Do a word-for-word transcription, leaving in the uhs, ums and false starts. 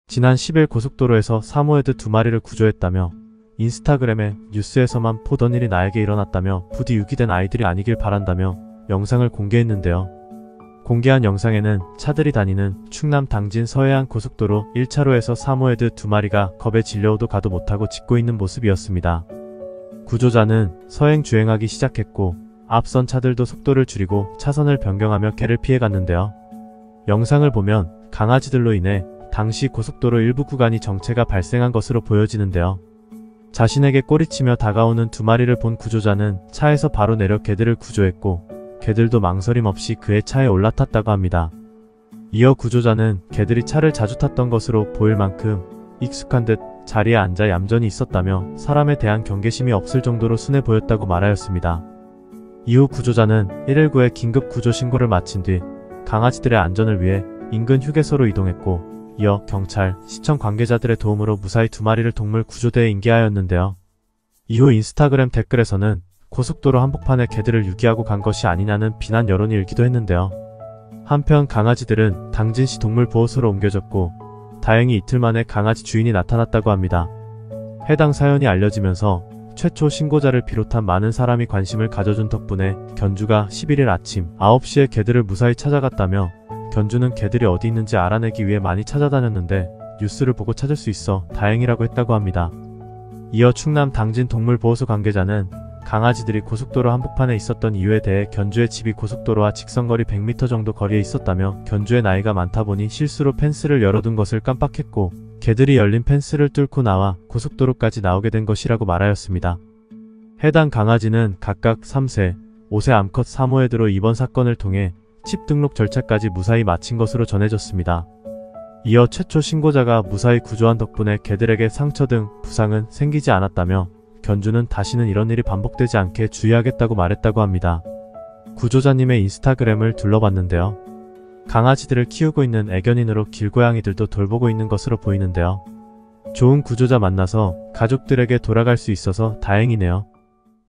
지난 십 일 고속도로에서 사모예드 두 마리를 구조했다며 인스타그램에 뉴스에서만 보던 일이 나에게 일어났다며 부디 유기된 아이들이 아니길 바란다며 영상을 공개했는데요. 공개한 영상에는 차들이 다니는 충남 당진 서해안 고속도로 일 차로에서 사모예드 두 마리가 겁에 질려오도 가도 못하고 짖고 있는 모습이었습니다. 구조자는 서행 주행하기 시작했고 앞선 차들도 속도를 줄이고 차선을 변경하며 개를 피해갔는데요. 영상을 보면 강아지들로 인해 당시 고속도로 일부 구간이 정체가 발생한 것으로 보여지는데요. 자신에게 꼬리치며 다가오는 두 마리를 본 구조자는 차에서 바로 내려 개들을 구조했고 개들도 망설임 없이 그의 차에 올라탔다고 합니다. 이어 구조자는 개들이 차를 자주 탔던 것으로 보일 만큼 익숙한 듯 자리에 앉아 얌전히 있었다며 사람에 대한 경계심이 없을 정도로 순해 보였다고 말하였습니다. 이후 구조자는 일일구에 긴급 구조 신고를 마친 뒤 강아지들의 안전을 위해 인근 휴게소로 이동했고 이어 경찰, 시청 관계자들의 도움으로 무사히 두 마리를 동물 구조대에 인계하였는데요. 이후 인스타그램 댓글에서는 고속도로 한복판에 개들을 유기하고 간 것이 아니냐는 비난 여론이 일기도 했는데요. 한편 강아지들은 당진시 동물보호소로 옮겨졌고 다행히 이틀 만에 강아지 주인이 나타났다고 합니다. 해당 사연이 알려지면서 최초 신고자를 비롯한 많은 사람이 관심을 가져준 덕분에 견주가 십일 일 아침 아홉 시에 개들을 무사히 찾아갔다며 견주는 개들이 어디 있는지 알아내기 위해 많이 찾아다녔는데 뉴스를 보고 찾을 수 있어 다행이라고 했다고 합니다. 이어 충남 당진 동물보호소 관계자는 강아지들이 고속도로 한복판에 있었던 이유에 대해 견주의 집이 고속도로와 직선거리 백 미터 정도 거리에 있었다며 견주의 나이가 많다 보니 실수로 펜스를 열어둔 것을 깜빡했고 개들이 열린 펜스를 뚫고 나와 고속도로까지 나오게 된 것이라고 말하였습니다. 해당 강아지는 각각 삼 세, 오 세 암컷 사모예드로 이번 사건을 통해 칩 등록 절차까지 무사히 마친 것으로 전해졌습니다. 이어 최초 신고자가 무사히 구조한 덕분에 개들에게 상처 등 부상은 생기지 않았다며 견주는 다시는 이런 일이 반복되지 않게 주의하겠다고 말했다고 합니다. 구조자님의 인스타그램을 둘러봤는데요. 강아지들을 키우고 있는 애견인으로 길고양이들도 돌보고 있는 것으로 보이는데요. 좋은 구조자 만나서 가족들에게 돌아갈 수 있어서 다행이네요.